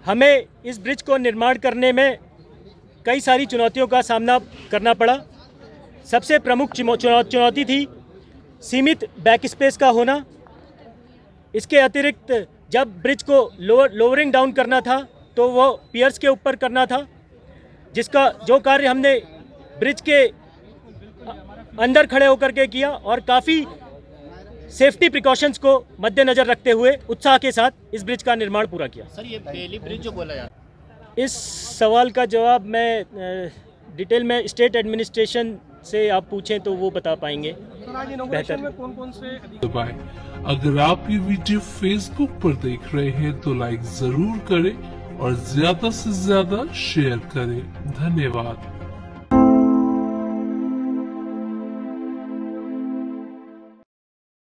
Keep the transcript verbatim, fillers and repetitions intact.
हमें इस ब्रिज को निर्माण करने में कई सारी चुनौतियों का सामना करना पड़ा। सबसे प्रमुख चुनौती थी सीमित बैक स्पेस का होना। इसके अतिरिक्त जब ब्रिज को लोअर लोअरिंग डाउन करना था तो वो पियर्स के ऊपर करना था, जिसका जो कार्य हमने ब्रिज के अंदर खड़े होकर के किया और काफ़ी सेफ्टी प्रिकॉशंस को मद्देनज़र रखते हुए उत्साह के साथ इस ब्रिज का निर्माण पूरा किया। सर, ये बेली ब्रिज जो बोला जाता है, इस सवाल का जवाब मैं डिटेल में स्टेट एडमिनिस्ट्रेशन से आप पूछें तो वो बता पाएंगे बेहतर। में कौन कौन से दबाएं। अगर आप ये वीडियो फेसबुक पर देख रहे हैं तो लाइक जरूर करें और ज्यादा से ज्यादा शेयर करें। धन्यवाद।